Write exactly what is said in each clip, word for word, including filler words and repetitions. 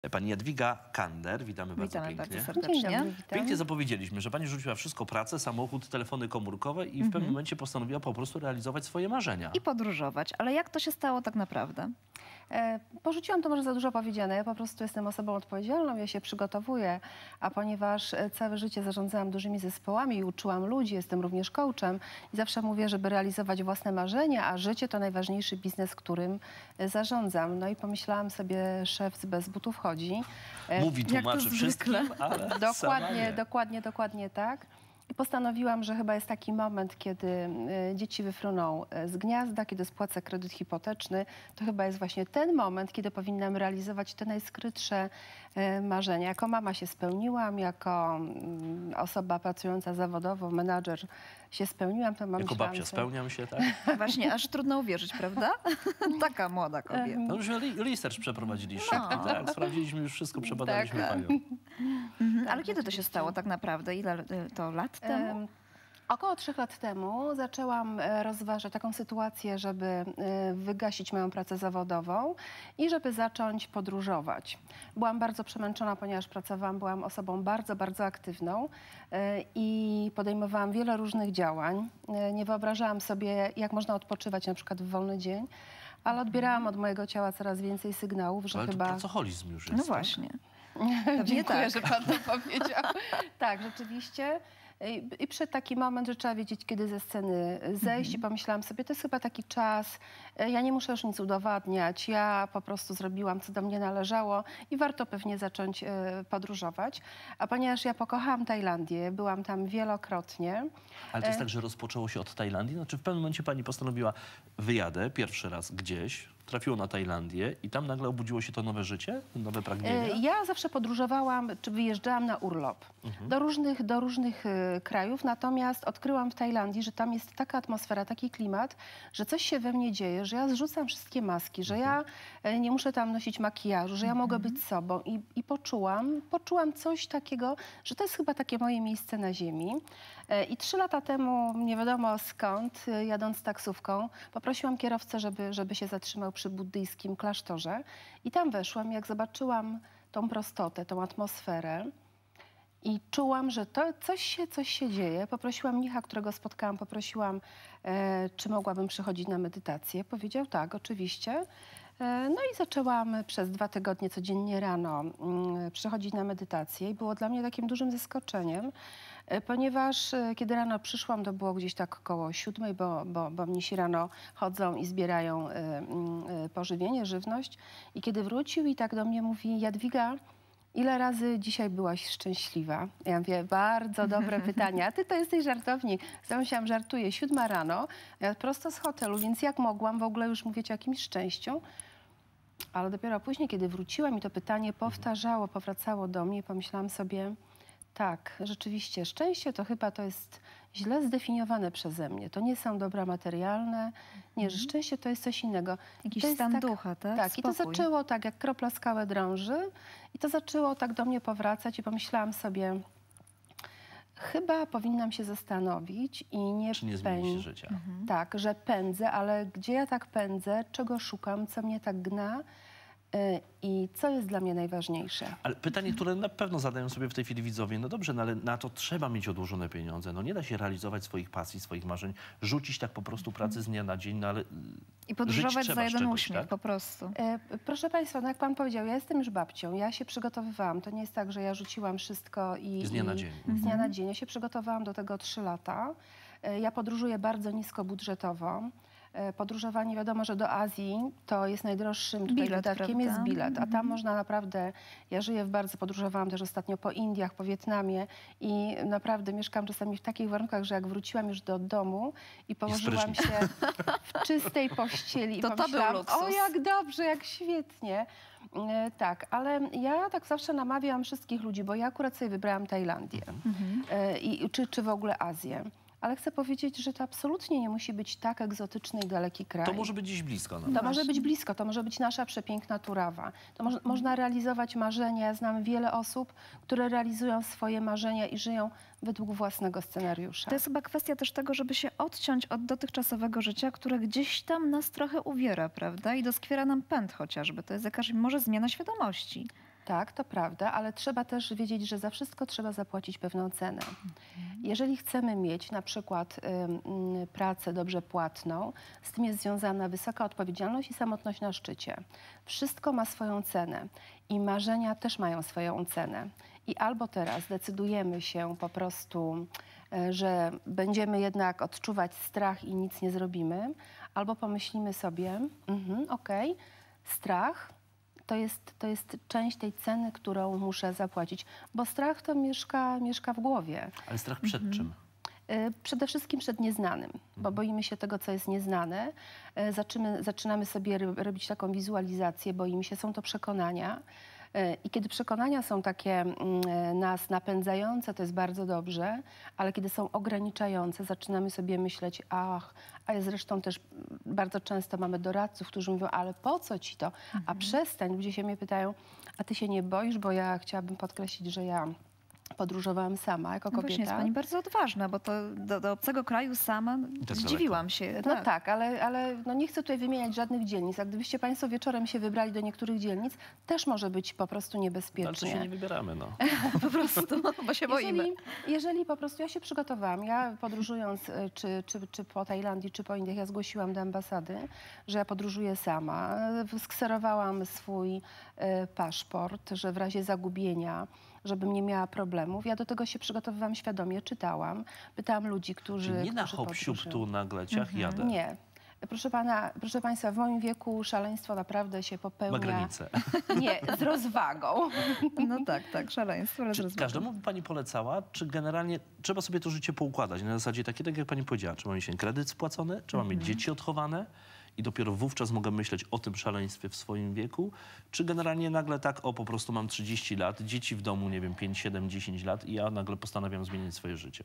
Pani Jadwiga Kander, witamy bardzo Witamy pięknie. bardzo serdecznie. Dzień dobry, witam. Pięknie zapowiedzieliśmy, że pani rzuciła wszystko, pracę, samochód, telefony komórkowe i w Mhm. pewnym momencie postanowiła po prostu realizować swoje marzenia. I podróżować. Ale jak to się stało tak naprawdę? E, porzuciłam to może za dużo powiedziane. Ja po prostu jestem osobą odpowiedzialną, ja się przygotowuję, a ponieważ e, całe życie zarządzałam dużymi zespołami i uczyłam ludzi, jestem również coachem i zawsze mówię, żeby realizować własne marzenia, a życie to najważniejszy biznes, którym e, zarządzam. No i pomyślałam sobie, szef bez butów chodzi. E, Mówi, jak to tłumaczy wszystkim, ale sama Dokładnie, nie. dokładnie, dokładnie tak. I postanowiłam, że chyba jest taki moment, kiedy y, dzieci wyfruną y, z gniazda, kiedy spłacę kredyt hipoteczny. To chyba jest właśnie ten moment, kiedy powinnam realizować te najskrytsze y, marzenia. Jako mama się spełniłam, jako y, osoba pracująca zawodowo, menadżer się spełniłam. To mam Jako babcia spełniam się, tak? Właśnie, aż trudno uwierzyć, prawda? Taka młoda kobieta. No już li- research przeprowadziliśmy, No. tak? Sprawdziliśmy już wszystko, przebadaliśmy Tak. panią. Mhm. Ale kiedy to się stało tak naprawdę? Ile y, to lat temu? Em, Około trzech lat temu zaczęłam e, rozważać taką sytuację, żeby e, wygasić moją pracę zawodową i żeby zacząć podróżować. Byłam bardzo przemęczona, ponieważ pracowałam, byłam osobą bardzo, bardzo aktywną e, i podejmowałam wiele różnych działań. E, Nie wyobrażałam sobie, jak można odpoczywać na przykład w wolny dzień, ale odbierałam od mojego ciała coraz więcej sygnałów, że Ale to chyba... pracoholizm już jest, No tak? właśnie. Dziękuję, tak. że pan to powiedział. Tak, rzeczywiście. I, I przyszedł taki moment, że trzeba wiedzieć, kiedy ze sceny zejść. I pomyślałam sobie, to jest chyba taki czas, ja nie muszę już nic udowadniać, ja po prostu zrobiłam, co do mnie należało i warto pewnie zacząć e, podróżować. A ponieważ ja pokochałam Tajlandię, byłam tam wielokrotnie. Ale to jest tak, że rozpoczęło się od Tajlandii? Znaczy w pewnym momencie pani postanowiła, wyjadę pierwszy raz gdzieś, trafiło na Tajlandię i tam nagle obudziło się to nowe życie, nowe pragnienia? E, Ja zawsze podróżowałam, czy wyjeżdżałam na urlop do różnych, do różnych e, krajów, natomiast odkryłam w Tajlandii, że tam jest taka atmosfera, taki klimat, że coś się we mnie dzieje, że ja zrzucam wszystkie maski, że ja e, nie muszę tam nosić makijażu, że ja mogę być sobą i, i poczułam, poczułam coś takiego, że to jest chyba takie moje miejsce na ziemi. E, I trzy lata temu, nie wiadomo skąd, e, jadąc taksówką, poprosiłam kierowcę, żeby, żeby się zatrzymał przy buddyjskim klasztorze i tam weszłam, jak zobaczyłam tą prostotę, tą atmosferę i czułam, że to coś się, coś się dzieje. Poprosiłam mnicha, którego spotkałam, poprosiłam, e, czy mogłabym przychodzić na medytację. Powiedział tak, oczywiście. E, no i zaczęłam przez dwa tygodnie codziennie rano mm, przychodzić na medytację i było dla mnie takim dużym zaskoczeniem, e, ponieważ e, kiedy rano przyszłam, to było gdzieś tak około siódmej, bo, bo, bo mnisi rano chodzą i zbierają e, mm, e, pożywienie, żywność. I kiedy wrócił i tak do mnie mówi, Jadwiga, ile razy dzisiaj byłaś szczęśliwa? Ja mówię, bardzo dobre pytanie. A ty to jesteś żartownik. Zamyślałam, żartuję. Siódma rano, ja prosto z hotelu, więc jak mogłam w ogóle już mówić o jakimś szczęściu? Ale dopiero później, kiedy wróciłam i to pytanie powtarzało, powracało do mnie, pomyślałam sobie, tak, rzeczywiście, szczęście to chyba to jest źle zdefiniowane przeze mnie. To nie są dobra materialne. Nie, że szczęście to jest coś innego. Jakiś to jest stan tak, ducha, tak? Tak, i to Spokój. zaczęło tak, jak kropla skałę drąży. I to zaczęło tak do mnie powracać i pomyślałam sobie, chyba powinnam się zastanowić i nie Czy nie zmieni się pędź. życia? Tak, że pędzę, ale gdzie ja tak pędzę, czego szukam, co mnie tak gna y, i co jest dla mnie najważniejsze. Ale pytanie, które na pewno zadają sobie w tej chwili widzowie, no dobrze, no ale na to trzeba mieć odłożone pieniądze. No nie da się realizować swoich pasji, swoich marzeń, rzucić tak po prostu pracy z dnia na dzień, no ale I podróżować żyć za trzeba z jeden czegoś, uśmiech tak? po prostu. E, Proszę Państwa, no jak Pan powiedział, ja jestem już babcią, ja się przygotowywałam. To nie jest tak, że ja rzuciłam wszystko i... Z dnia na i- dzień. Z dnia na dzień. Ja się przygotowałam do tego trzy lata. E, Ja podróżuję bardzo niskobudżetowo. E, Podróżowanie, wiadomo, że do Azji to jest najdroższym tutaj Bilet, wydatkiem, prawda? jest bilet. A tam można naprawdę, ja żyję w bardzo, podróżowałam też ostatnio po Indiach, po Wietnamie i naprawdę mieszkam czasami w takich warunkach, że jak wróciłam już do domu i położyłam prysznic. się w czystej pościeli To i to był pomyślałam, luksus. o jak dobrze, jak świetnie. E, tak, ale ja tak zawsze namawiam wszystkich ludzi, bo ja akurat sobie wybrałam Tajlandię e, i, czy, czy w ogóle Azję. Ale chcę powiedzieć, że to absolutnie nie musi być tak egzotyczny i daleki kraj. to może być gdzieś blisko. No. To może być blisko, to może być nasza przepiękna Turawa. To mo można realizować marzenia. Ja znam wiele osób, które realizują swoje marzenia i żyją według własnego scenariusza. To jest chyba kwestia też tego, żeby się odciąć od dotychczasowego życia, które gdzieś tam nas trochę uwiera, prawda? I doskwiera nam pęd chociażby. To jest jakaś może zmiana świadomości. Tak, to prawda, ale trzeba też wiedzieć, że za wszystko trzeba zapłacić pewną cenę. Jeżeli chcemy mieć na przykład ym, y, pracę dobrze płatną, z tym jest związana wysoka odpowiedzialność i samotność na szczycie. Wszystko ma swoją cenę i marzenia też mają swoją cenę. I albo teraz decydujemy się po prostu, y, że będziemy jednak odczuwać strach i nic nie zrobimy, albo pomyślimy sobie, mhm, okej, strach, To jest, to jest część tej ceny, którą muszę zapłacić, bo strach to mieszka, mieszka w głowie. Ale strach przed Mhm. czym? Y, Przede wszystkim przed nieznanym, bo boimy się tego, co jest nieznane. Y, Zaczymy, zaczynamy sobie ry- robić taką wizualizację, boimy się, są to przekonania. Y, I kiedy przekonania są takie mm, y, nas napędzające, to jest bardzo dobrze, ale kiedy są ograniczające, zaczynamy sobie myśleć, ach, a ja zresztą też mm, bardzo często mamy doradców, którzy mówią, ale po co ci to? A przestań, ludzie się mnie pytają, a ty się nie boisz, bo ja chciałabym podkreślić, że ja podróżowałam sama jako No właśnie, jest kobieta. pani bardzo odważna, bo to do, do obcego kraju sama no, tak zdziwiłam się. No Tak. tak, ale, ale no nie chcę tutaj wymieniać żadnych dzielnic. A gdybyście państwo wieczorem się wybrali do niektórych dzielnic, też może być po prostu Ale to niebezpiecznie. się nie wybieramy, no. Po prostu, bo się boimy. Jeżeli, jeżeli po prostu ja się przygotowałam, ja podróżując y, czy, czy, czy po Tajlandii, czy po Indiach, ja zgłosiłam do ambasady, że ja podróżuję sama. Y, Skserowałam swój y, paszport, że w razie zagubienia, żebym nie miała problemów. Ja do tego się przygotowywałam świadomie, czytałam, pytałam ludzi, którzy Czyli nie na którzy hop siup podróżują. tu nagle ciach Mhm. jadę. Nie. Proszę pana, proszę państwa, w moim wieku szaleństwo naprawdę się Ma popełnia. granicę. Nie, z rozwagą. No tak, tak, szaleństwo. ale Czy rozumiem. każdemu by pani polecała, czy generalnie trzeba sobie to życie poukładać? Na zasadzie takiej, tak jak pani powiedziała, trzeba mieć ten kredyt spłacony, trzeba mieć dzieci odchowane i dopiero wówczas mogę myśleć o tym szaleństwie w swoim wieku? Czy generalnie nagle tak, o po prostu mam trzydzieści lat, dzieci w domu, nie wiem, pięć, siedem, dziesięć lat i ja nagle postanawiam zmienić swoje życie?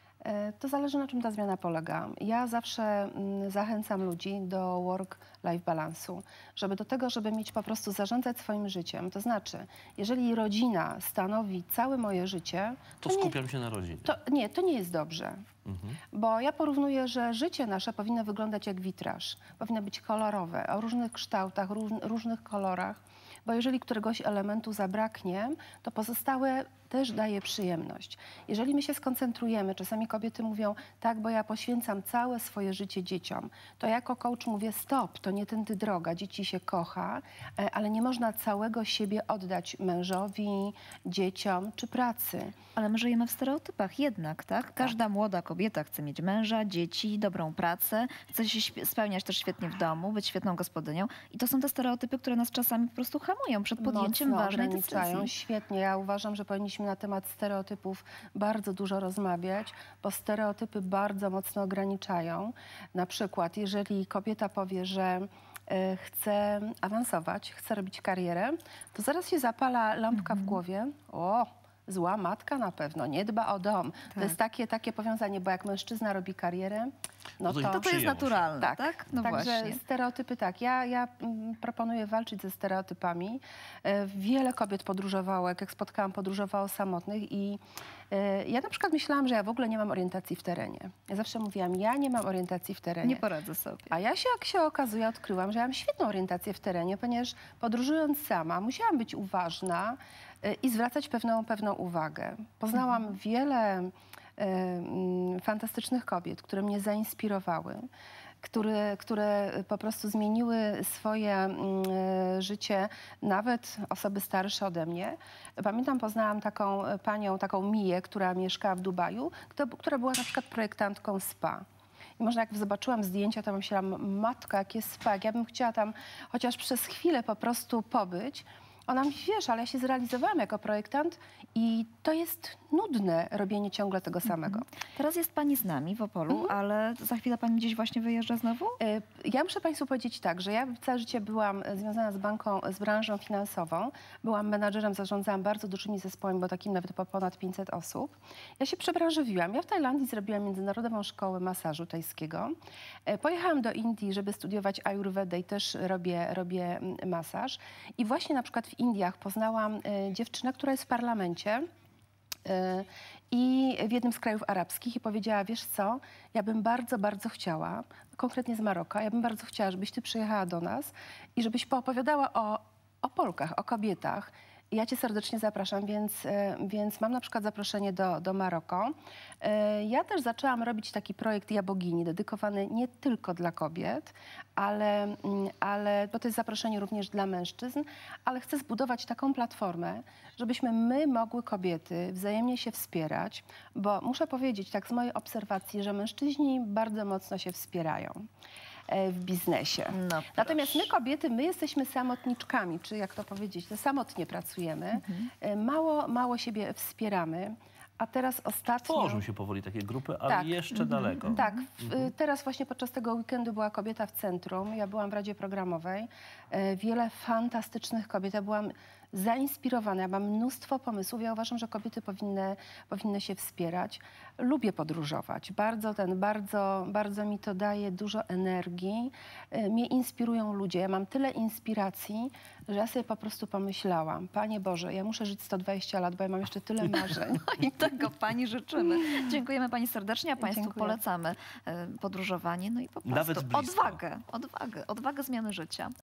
E, To zależy, na czym ta zmiana polega. Ja zawsze mm, zachęcam ludzi do work-life balansu, żeby do tego, żeby mieć po prostu zarządzać swoim życiem. To znaczy, jeżeli rodzina stanowi całe moje życie, To nie, skupiam się na rodzinie. to, nie, to nie jest dobrze. Mhm. Bo ja porównuję, że życie nasze powinno wyglądać jak witraż. Powinno być kolorowe, o różnych kształtach, róż, różnych kolorach. Bo jeżeli któregoś elementu zabraknie, to pozostałe też daje przyjemność. Jeżeli my się skoncentrujemy, czasami kobiety mówią, tak, bo ja poświęcam całe swoje życie dzieciom, to ja jako coach mówię, stop, to nie tędy droga, dzieci się kocha, e, ale nie można całego siebie oddać mężowi, dzieciom czy pracy. Ale my żyjemy w stereotypach jednak, tak? Każda młoda kobieta chce mieć męża, dzieci, dobrą pracę, chce się śp- spełniać też świetnie w domu, być świetną gospodynią. I to są te stereotypy, które nas czasami po prostu hamują przed podjęciem Mocno ważnej ograniczają. decyzji. Świetnie. Ja uważam, że powinniśmy na temat stereotypów bardzo dużo rozmawiać, bo stereotypy bardzo mocno ograniczają. Na przykład, jeżeli kobieta powie, że e, chce awansować, chce robić karierę, to zaraz się zapala lampka w głowie. O, zła matka na pewno, nie dba o dom. To Tak. jest takie, takie powiązanie, bo jak mężczyzna robi karierę, no No to i to... To to jest Przyjęło się. naturalne, tak? Tak, No także właśnie. stereotypy tak. Ja, ja mm, proponuję walczyć ze stereotypami. E, Wiele kobiet podróżowało, jak, jak spotkałam, podróżowało samotnych i e, ja na przykład myślałam, że ja w ogóle nie mam orientacji w terenie. Ja zawsze mówiłam, ja nie mam orientacji w terenie. Nie poradzę sobie. A ja się, jak się okazuje, odkryłam, że ja mam świetną orientację w terenie, ponieważ podróżując sama musiałam być uważna y, i zwracać pewną, pewną uwagę. Poznałam wiele y, mm, fantastycznych kobiet, które mnie zainspirowały, które, które po prostu zmieniły swoje mm, y, życie, nawet osoby starsze ode mnie. Pamiętam, poznałam taką y, panią, taką Miję, która mieszkała w Dubaju, kto, która była na przykład projektantką spa. I może jak zobaczyłam zdjęcia, to myślałam, matko, jakie spa, jak ja bym chciała tam chociaż przez chwilę po prostu pobyć. Ona mówi, wiesz, ale ja się zrealizowałam jako projektant i to jest nudne robienie ciągle tego samego. Teraz jest pani z nami w Opolu, ale za chwilę pani gdzieś właśnie wyjeżdża znowu? Y, Ja muszę państwu powiedzieć tak, że ja całe życie byłam e, związana z banką, z branżą finansową. Byłam menadżerem, zarządzałam bardzo dużymi zespołami, bo takim nawet po ponad pięćset osób. Ja się przebranżowiłam. Ja w Tajlandii zrobiłam Międzynarodową Szkołę Masażu Tajskiego. E, Pojechałam do Indii, żeby studiować ajurwedę i też robię, robię mm, masaż. I właśnie na przykład w Indiach poznałam e, dziewczynę, która jest w parlamencie. Y, I w jednym z krajów arabskich i powiedziała, wiesz co, ja bym bardzo, bardzo chciała, konkretnie z Maroka, ja bym bardzo chciała, żebyś ty przyjechała do nas i żebyś poopowiadała o, o Polkach, o kobietach Ja cię serdecznie zapraszam, więc, e, więc mam na przykład zaproszenie do, do Maroko. E, Ja też zaczęłam robić taki projekt Ja Bogini, dedykowany nie tylko dla kobiet, ale, mm, ale bo to jest zaproszenie również dla mężczyzn, ale chcę zbudować taką platformę, żebyśmy my mogły kobiety wzajemnie się wspierać, bo muszę powiedzieć tak z mojej obserwacji, że mężczyźni bardzo mocno się wspierają e, w biznesie. No, Natomiast my proszę. kobiety, my jesteśmy samotniczkami, czy jak to powiedzieć, to samotnie pracujemy, e, mało, mało siebie wspieramy, a teraz ostatnio... Tworzą się powoli takie grupy, ale Tak. jeszcze daleko. Tak, w, y, teraz właśnie podczas tego weekendu była kobieta w centrum, ja byłam w Radzie Programowej, e, wiele fantastycznych kobiet, ja byłam zainspirowana, ja mam mnóstwo pomysłów, ja uważam, że kobiety powinny, powinny się wspierać. Lubię podróżować, bardzo ten, bardzo, bardzo mi to daje dużo energii, e, mnie inspirują ludzie, ja mam tyle inspiracji, że ja sobie po prostu pomyślałam, Panie Boże, ja muszę żyć sto dwadzieścia lat, bo ja mam jeszcze tyle marzeń. I tego pani życzymy. Dziękujemy pani serdecznie, a państwu Dziękuję. polecamy e, podróżowanie, no i po prostu Nawet blisko. odwagę, odwagę, odwagę zmiany życia.